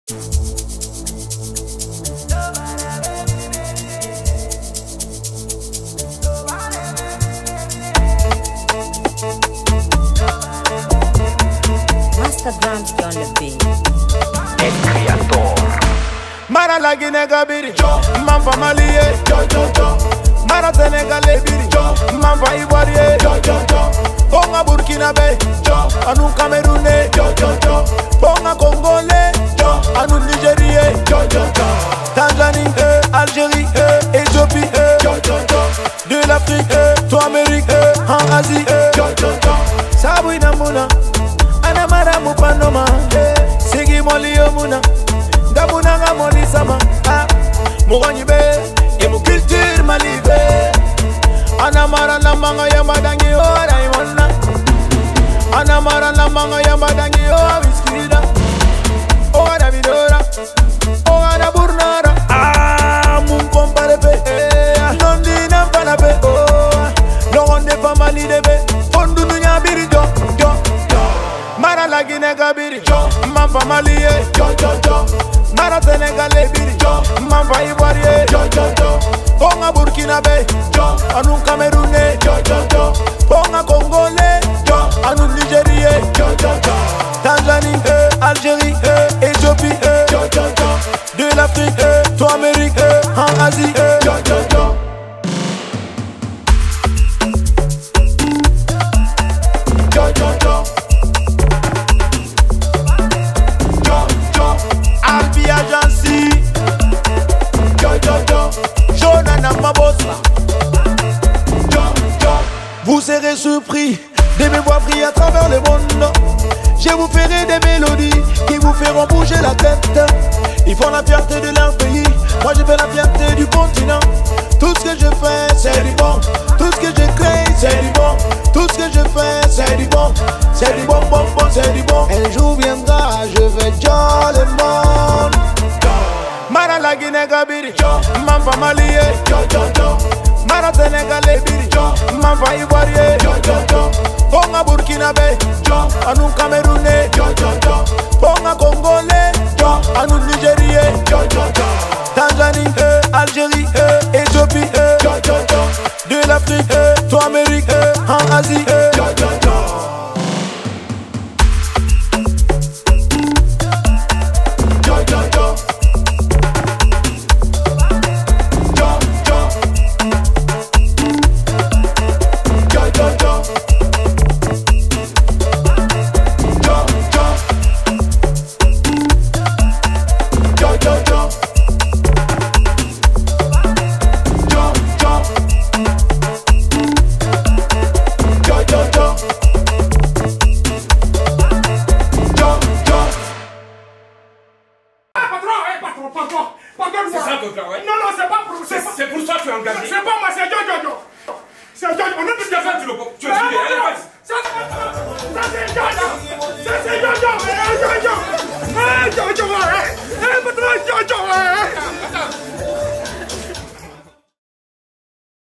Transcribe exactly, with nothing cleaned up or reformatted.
Instagram on the beat. El creador. Mara la Guinée Gabiri, Mampa Malie, Mara Sénégalais Biri, Mampa Ivoirier, Ponga Burkinabe, Anu Camerounais, Ponga Congolais, Anu Nigérien, Tanzanie, Algérie, Éthiopie, de l'Afrique, toi Amérique, en Asie, Sabou Namuna, Anamara Mupanoma, Sigi Molio Muna. Dabunanga moni sama ah Mugani be e mu culture malibe Anamara la manga ya madangi ora imonna Anamara la manga ya madangi o wiskida Ora vidora Ora burnara ah mun compare pe non dina pana pe oh Londe pa mali debe fondu dunya biri jo jo Mara la Guinée Gabiri jo Mampa Malie jo jo jo Mara Sénégalais Biri, Mampa Ivoirier, Ponga Burkinabe, Anu Camerounais, Ponga Congolais, Anu Nigérien, Tanzanie, Algérie, Éthiopie, de l'Afrique, toi Amérique, en Asie. Vous serez surpris de me voir briller à travers le monde. Je vous ferai des mélodies qui vous feront bouger la tête. Ils font la fierté de leur pays, moi je fais la fierté du continent. Tout ce que je fais c'est du bon, tout ce que je crée c'est du bon. Tout ce que je fais c'est du bon, c'est du bon bon bon, c'est du bon. Un jour viendra, je vais dire le monde. Mara la Guinée Gabiri, Mampa Malie, Mara Sénégalais Biri, Mampa Ivoirier, Ponga Burkinabe, Anu Camerounais, Ponga Congolais, Anu Nigérien, Tanzanie, Algérie, Éthiopie, de l'Afrique, toi Amérique, en Asie. C'est ça ton plan, ouais? Non, non, c'est pas pour... C'est pour ça que tu es engagé. C'est pas moi, c'est Jojo. C'est Jojo. On a plus de Tu as fait, tu le... Tu as dit, allez, vas-y. Ça, c'est Jojo.